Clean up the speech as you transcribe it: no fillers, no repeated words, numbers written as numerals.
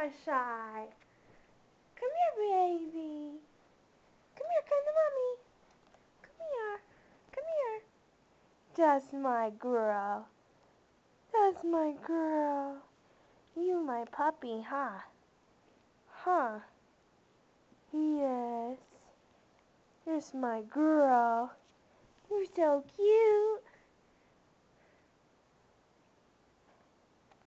not shy. Come here, baby. Come here, come to mommy. Come here. Come here. That's my girl. That's my girl. You my puppy, huh? Huh? Yes. Here's my girl. You're so cute.